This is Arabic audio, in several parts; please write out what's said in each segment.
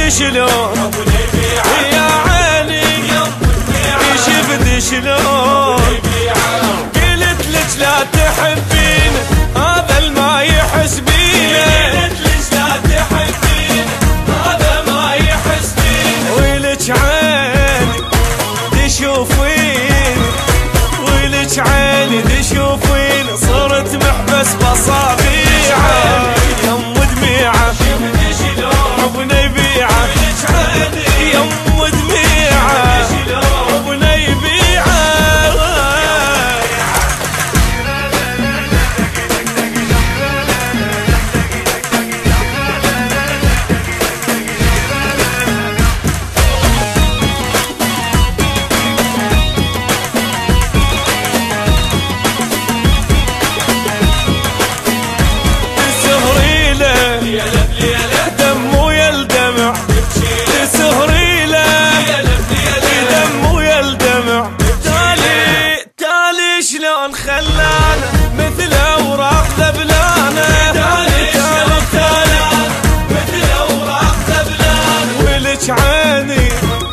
شلون يا عيني شفت شلون قلت لك لا تحبين هذا الما يحس بينا قلت لك لا تحبين هذا ما يحس بينا ولك عيني تشوفين ولك عيني تشوفين صرت محبس بصابيعه يم دميعه حبنا يبيعه يم دميعه حبنا يبيعه شلون خلانا مثل اوراق ذبلانه مثل اوراق ذبلانه ولك عيني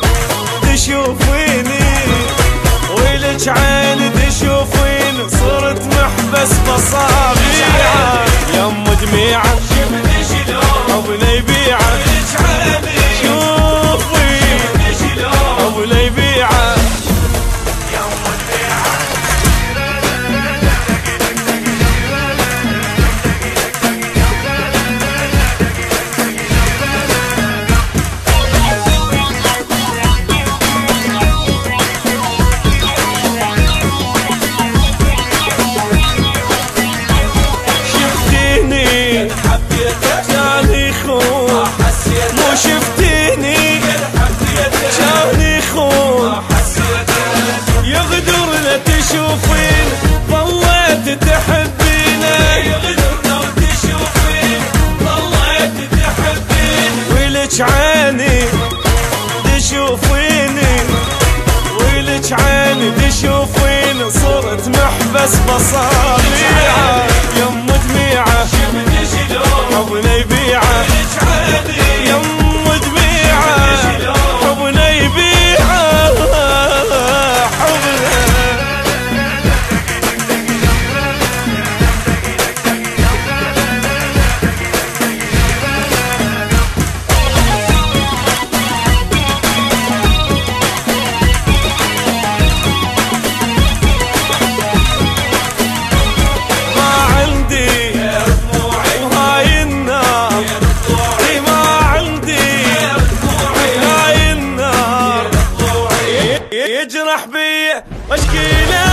تشوفيني ولك عيني تشوفين صرت محبس بصابيعه يم دميعه حبنا يبيعه شوفي حبنا يبيعه مو شفتيني جاني خون يغدر لا تشوفين ظليت تحبينه يغدر لو تشوفين ظليت تحبين ولك عيني تشوفيني ولك عيني تشوفين صرت محبس بصابيعه يم دميعه حبنا يبيعه يم دميعه حبنا يبيعه حبنا ما عندي وهاي النار يجرح بي مشكلة